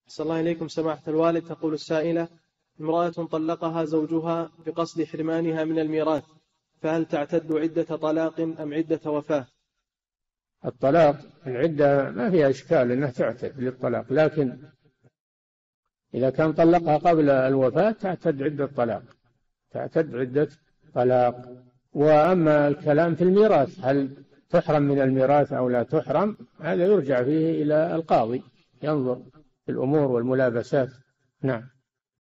صلى الله إليكم سماحة الوالد. تقول السائلة: امرأة طلقها زوجها بقصد حرمانها من الميراث، فهل تعتد عدة طلاق أم عدة وفاة؟ الطلاق العدة ما فيها إشكال أنها تعتد للطلاق، لكن إذا كان طلقها قبل الوفاة تعتد عدة طلاق، تعتد عدة طلاق. وأما الكلام في الميراث، هل تحرم من الميراث أو لا تحرم، هذا يرجع فيه إلى القاضي ينظر في الأمور والملابسات. نعم.